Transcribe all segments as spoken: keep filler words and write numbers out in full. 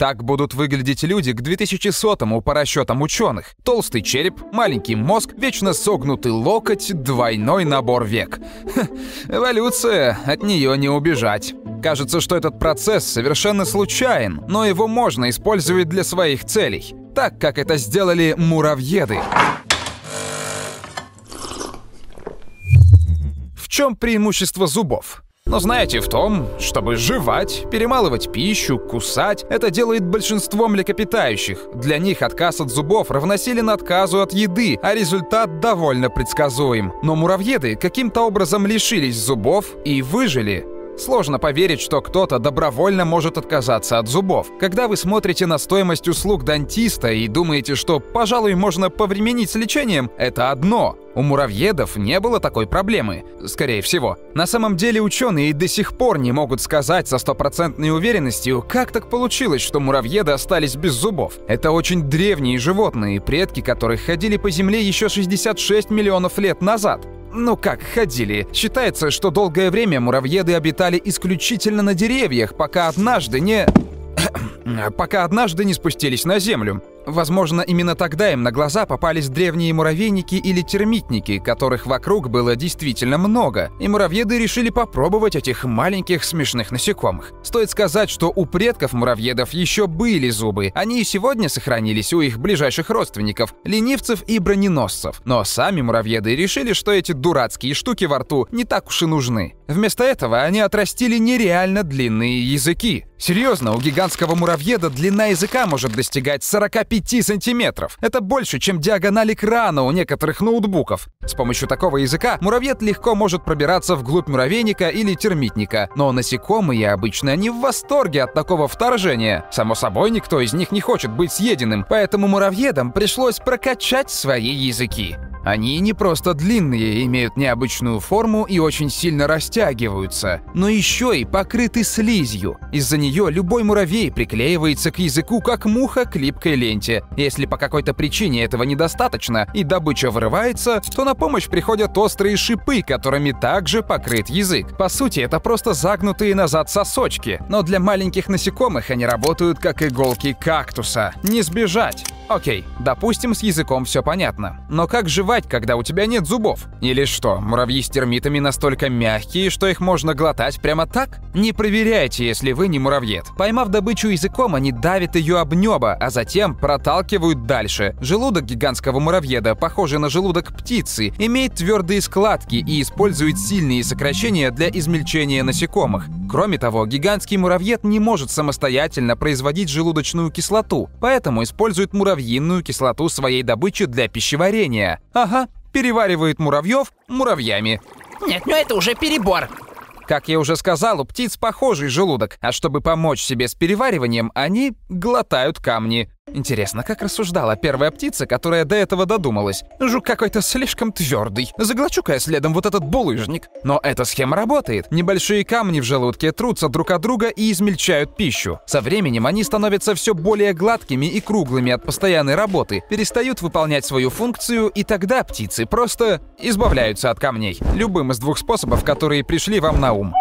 Так будут выглядеть люди к две тысячи сотому по расчетам ученых. Толстый череп, маленький мозг, вечно согнутый локоть, двойной набор век. Ха, эволюция, от нее не убежать. Кажется, что этот процесс совершенно случайен, но его можно использовать для своих целей. Так, как это сделали муравьеды. В чем преимущество зубов? Но знаете, в том, чтобы жевать, перемалывать пищу, кусать, это делает большинство млекопитающих. Для них отказ от зубов равносилен отказу от еды, а результат довольно предсказуем. Но муравьеды каким-то образом лишились зубов и выжили. Сложно поверить, что кто-то добровольно может отказаться от зубов. Когда вы смотрите на стоимость услуг дантиста и думаете, что, пожалуй, можно повременить с лечением, это одно. У муравьедов не было такой проблемы, скорее всего. На самом деле ученые до сих пор не могут сказать со стопроцентной уверенностью, как так получилось, что муравьеды остались без зубов. Это очень древние животные, предки которых ходили по Земле еще шестьдесят шесть миллионов лет назад. Ну как ходили? Считается, что долгое время муравьеды обитали исключительно на деревьях, пока однажды не... пока однажды не спустились на землю. Возможно, именно тогда им на глаза попались древние муравейники или термитники, которых вокруг было действительно много, и муравьеды решили попробовать этих маленьких смешных насекомых. Стоит сказать, что у предков муравьедов еще были зубы, они и сегодня сохранились у их ближайших родственников – ленивцев и броненосцев. Но сами муравьеды решили, что эти дурацкие штуки во рту не так уж и нужны. Вместо этого они отрастили нереально длинные языки. Серьезно, у гигантского муравьеда длина языка может достигать сорока пяти сантиметров. Это больше, чем диагональ экрана у некоторых ноутбуков. С помощью такого языка муравьед легко может пробираться вглубь муравейника или термитника. Но насекомые обычно не в восторге от такого вторжения. Само собой, никто из них не хочет быть съеденным, поэтому муравьедам пришлось прокачать свои языки. Они не просто длинные, имеют необычную форму и очень сильно растягиваются, но еще и покрыты слизью. Из-за нее любой муравей приклеивается к языку, как муха к липкой ленте. Если по какой-то причине этого недостаточно и добыча вырывается, то на помощь приходят острые шипы, которыми также покрыт язык. По сути, это просто загнутые назад сосочки, но для маленьких насекомых они работают как иголки кактуса. Не сбежать. Окей, допустим, с языком все понятно. Но как жевать, когда у тебя нет зубов? Или что, муравьи с термитами настолько мягкие, что их можно глотать прямо так? Не проверяйте, если вы не муравьед. Поймав добычу языком, они давят ее об небо, а затем проталкивают дальше. Желудок гигантского муравьеда, похожий на желудок птицы, имеет твердые складки и использует сильные сокращения для измельчения насекомых. Кроме того, гигантский муравьед не может самостоятельно производить желудочную кислоту, поэтому использует муравьиную кислоту своей добычи для пищеварения. Ага, переваривает муравьев муравьями. Нет, ну это уже перебор. Как я уже сказал, у птиц похожий желудок, а чтобы помочь себе с перевариванием, они глотают камни. Интересно, как рассуждала первая птица, которая до этого додумалась? Жук какой-то слишком твердый. Заглочу-ка я следом вот этот булыжник. Но эта схема работает. Небольшие камни в желудке трутся друг от друга и измельчают пищу. Со временем они становятся все более гладкими и круглыми от постоянной работы, перестают выполнять свою функцию, и тогда птицы просто избавляются от камней. Любым из двух способов, которые пришли вам на ум.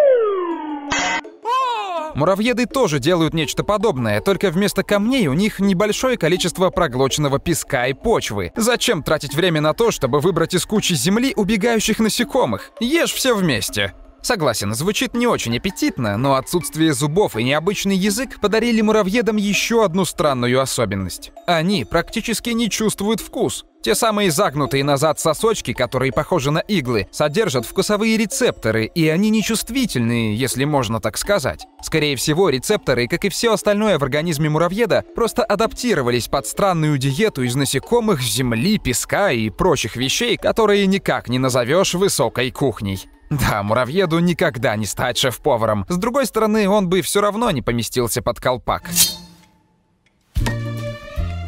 Муравьеды тоже делают нечто подобное, только вместо камней у них небольшое количество проглоченного песка и почвы. Зачем тратить время на то, чтобы выбрать из кучи земли убегающих насекомых? Ешь все вместе. Согласен, звучит не очень аппетитно, но отсутствие зубов и необычный язык подарили муравьедам еще одну странную особенность. Они практически не чувствуют вкус. Те самые загнутые назад сосочки, которые похожи на иглы, содержат вкусовые рецепторы, и они нечувствительные, если можно так сказать. Скорее всего, рецепторы, как и все остальное в организме муравьеда, просто адаптировались под странную диету из насекомых, земли, песка и прочих вещей, которые никак не назовешь высокой кухней. Да, муравьеду никогда не стать шеф-поваром. С другой стороны, он бы все равно не поместился под колпак.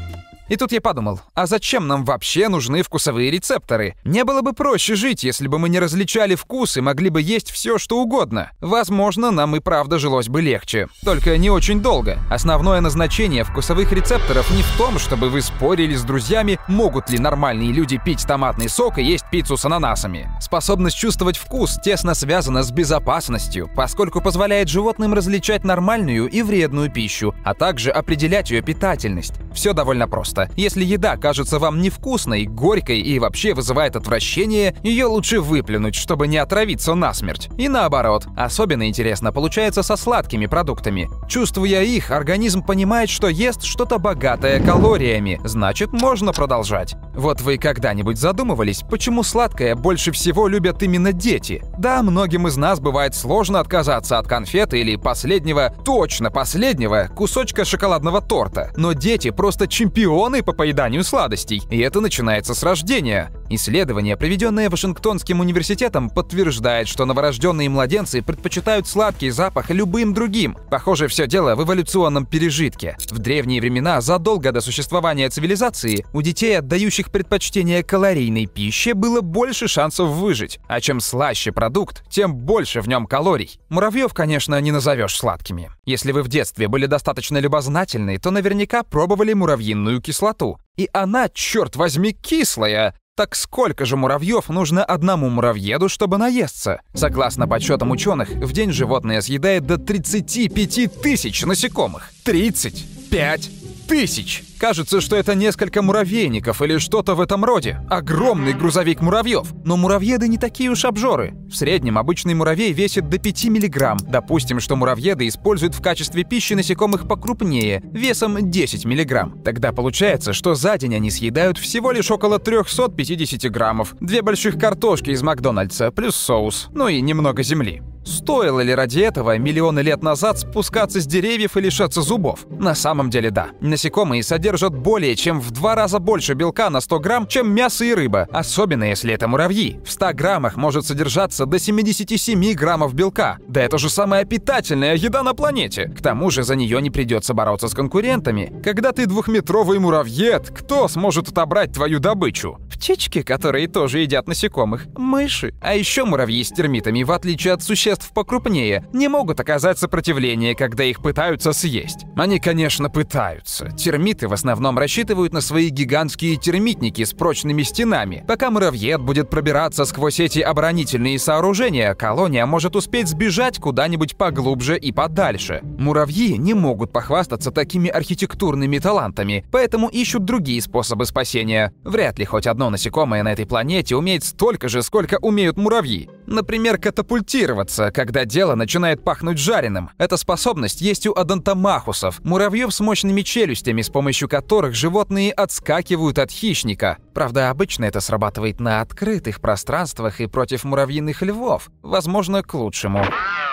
И тут я подумал, а зачем нам вообще нужны вкусовые рецепторы? Не было бы проще жить, если бы мы не различали вкус и могли бы есть все, что угодно. Возможно, нам и правда жилось бы легче. Только не очень долго. Основное назначение вкусовых рецепторов не в том, чтобы вы спорили с друзьями, могут ли нормальные люди пить томатный сок и есть пиццу с ананасами. Способность чувствовать вкус тесно связана с безопасностью, поскольку позволяет животным различать нормальную и вредную пищу, а также определять ее питательность. Все довольно просто. Если еда кажется вам невкусной, горькой и вообще вызывает отвращение, ее лучше выплюнуть, чтобы не отравиться насмерть. И наоборот. Особенно интересно получается со сладкими продуктами. Чувствуя их, организм понимает, что ест что-то богатое калориями, значит, можно продолжать. Вот вы когда-нибудь задумывались, почему сладкое больше всего любят именно дети? Да, многим из нас бывает сложно отказаться от конфеты или последнего, точно последнего, кусочка шоколадного торта. Но дети просто чемпионы по поеданию сладостей, и это начинается с рождения. Исследование, проведенное Вашингтонским университетом, подтверждает, что новорожденные младенцы предпочитают сладкий запах любым другим. Похоже, все дело в эволюционном пережитке. В древние времена, задолго до существования цивилизации, у детей, отдающих предпочтение калорийной пище, было больше шансов выжить. А чем слаще продукт, тем больше в нем калорий. Муравьев, конечно, не назовешь сладкими. Если вы в детстве были достаточно любознательны, то наверняка пробовали муравьиную кислоту. И она, черт возьми, кислая! Так сколько же муравьев нужно одному муравьеду, чтобы наесться? Согласно подсчетам ученых, в день животное съедает до тридцати пяти тысяч насекомых. тридцать пять тысяч! Кажется, что это несколько муравейников или что-то в этом роде. Огромный грузовик муравьев. Но муравьеды не такие уж обжоры. В среднем обычный муравей весит до пяти миллиграмм. Допустим, что муравьеды используют в качестве пищи насекомых покрупнее, весом десять миллиграмм. Тогда получается, что за день они съедают всего лишь около трёхсот пятидесяти граммов. Две больших картошки из Макдональдса, плюс соус, ну и немного земли. Стоило ли ради этого миллионы лет назад спускаться с деревьев и лишаться зубов? На самом деле да. Насекомые содержат более чем в два раза больше белка на сто грамм, чем мясо и рыба, особенно если это муравьи. В ста граммах может содержаться до семидесяти семи граммов белка. Да это же самая питательная еда на планете. К тому же за нее не придется бороться с конкурентами. Когда ты двухметровый муравьед, кто сможет отобрать твою добычу? Птички, которые тоже едят насекомых, мыши. А еще муравьи с термитами, в отличие от существ покрупнее, не могут оказать сопротивление, когда их пытаются съесть. Они, конечно, пытаются. Термиты в основном рассчитывают на свои гигантские термитники с прочными стенами. Пока муравьед будет пробираться сквозь эти оборонительные сооружения, колония может успеть сбежать куда-нибудь поглубже и подальше. Муравьи не могут похвастаться такими архитектурными талантами, поэтому ищут другие способы спасения. Вряд ли хоть одно насекомое на этой планете умеет столько же, сколько умеют муравьи. Например, катапультироваться, когда дело начинает пахнуть жареным. Эта способность есть у одонтомахусов, муравьев с мощными челюстями, с помощью которых животные отскакивают от хищника. Правда, обычно это срабатывает на открытых пространствах и против муравьиных львов. Возможно, к лучшему.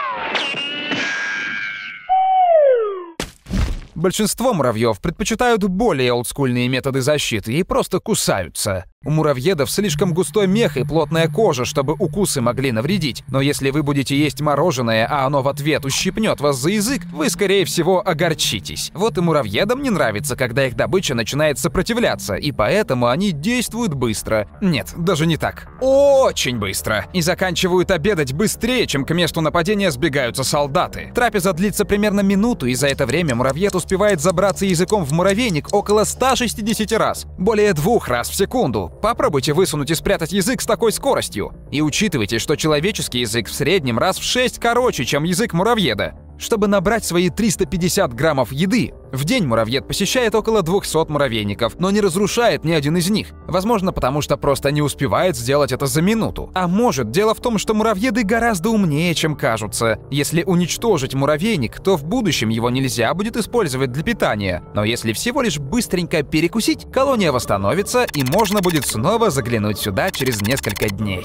Большинство муравьев предпочитают более олдскульные методы защиты и просто кусаются. У муравьедов слишком густой мех и плотная кожа, чтобы укусы могли навредить. Но если вы будете есть мороженое, а оно в ответ ущипнет вас за язык, вы, скорее всего, огорчитесь. Вот и муравьедам не нравится, когда их добыча начинает сопротивляться, и поэтому они действуют быстро. Нет, даже не так. Очень быстро. И заканчивают обедать быстрее, чем к месту нападения сбегаются солдаты. Трапеза длится примерно минуту, и за это время муравьед успевает забраться языком в муравейник около ста шестидесяти раз. Более двух раз в секунду. Попробуйте высунуть и спрятать язык с такой скоростью. И учитывайте, что человеческий язык в среднем раз в шесть короче, чем язык муравьеда. Чтобы набрать свои триста пятьдесят граммов еды, в день муравьед посещает около двухсот муравейников, но не разрушает ни один из них. Возможно, потому что просто не успевает сделать это за минуту. А может, дело в том, что муравьеды гораздо умнее, чем кажутся. Если уничтожить муравейник, то в будущем его нельзя будет использовать для питания. Но если всего лишь быстренько перекусить, колония восстановится, и можно будет снова заглянуть сюда через несколько дней.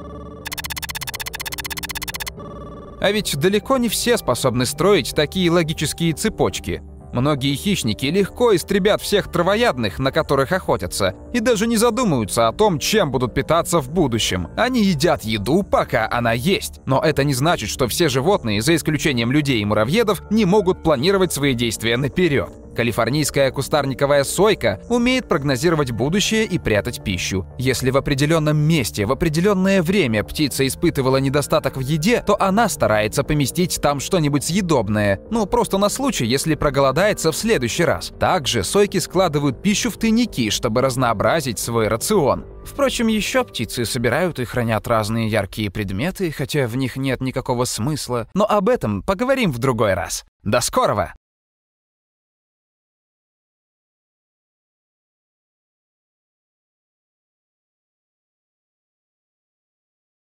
А ведь далеко не все способны строить такие логические цепочки. Многие хищники легко истребят всех травоядных, на которых охотятся, и даже не задумываются о том, чем будут питаться в будущем. Они едят еду, пока она есть. Но это не значит, что все животные, за исключением людей и муравьедов, не могут планировать свои действия наперед. Калифорнийская кустарниковая сойка умеет прогнозировать будущее и прятать пищу. Если в определенном месте в определенное время птица испытывала недостаток в еде, то она старается поместить там что-нибудь съедобное, ну просто на случай, если проголодается в следующий раз. Также сойки складывают пищу в тайники, чтобы разнообразить свой рацион. Впрочем, еще птицы собирают и хранят разные яркие предметы, хотя в них нет никакого смысла. Но об этом поговорим в другой раз. До скорого!